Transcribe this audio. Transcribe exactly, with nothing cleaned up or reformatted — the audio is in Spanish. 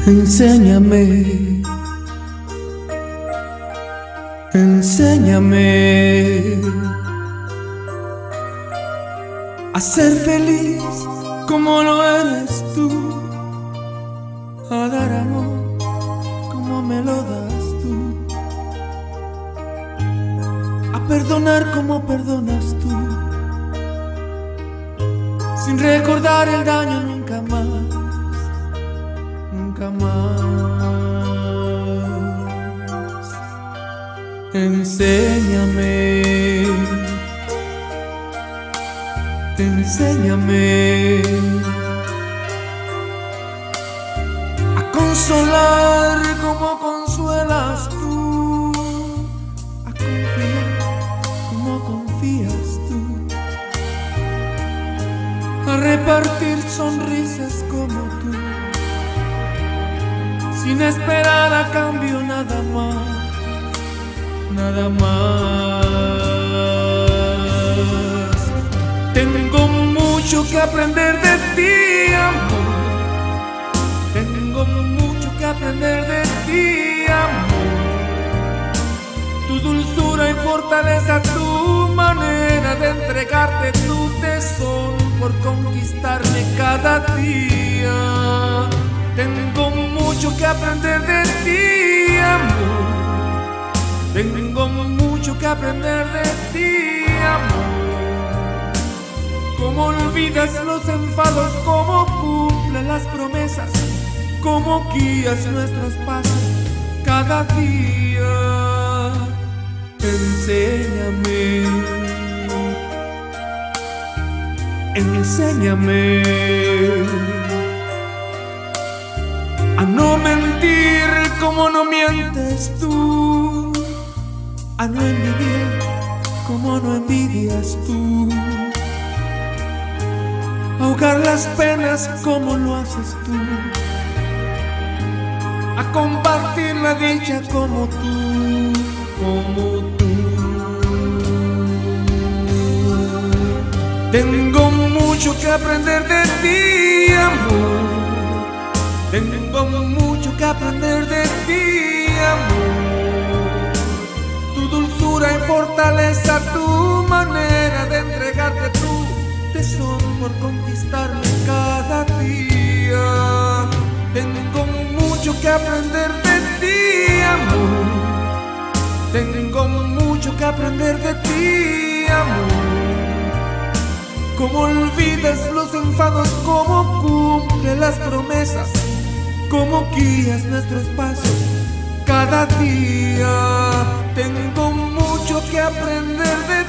Enséñame, enséñame a ser feliz como lo eres tú, a dar amor como me lo das tú, a perdonar como perdonas tú, sin recordar el daño nunca más, nunca más. Enséñame, enséñame a consolar como consuelas tú, a confiar como confías tú, a repartir sonrisas como tú, sin esperar a cambio nada más, nada más. Tengo mucho que aprender de ti, amor. Tengo mucho que aprender de ti, amor. Tu dulzura y fortaleza, tu manera de entregarte tu tesoro por conquistarme cada día. Tengo mucho que aprender de ti, amor. Tengo mucho que aprender de ti, amor. Cómo olvidas los enfados, cómo cumples las promesas, cómo guías nuestros pasos cada día. Enséñame, enséñame a no mentir como no mientes tú, a no envidiar como no envidias tú, ahogar las penas como lo haces tú, a compartir la dicha como tú, como tú. Tengo mucho que aprender de ti, amor. Tengo mucho que aprender de ti, amor. Tu dulzura y fortaleza, tu manera de entregarte tú tesoro por conquistarme cada día. Tengo mucho que aprender de ti, amor. Tengo mucho que aprender de ti, amor. Cómo olvidas los enfados, cómo cumples las promesas, cómo guías nuestros pasos cada día. Tengo mucho que aprender de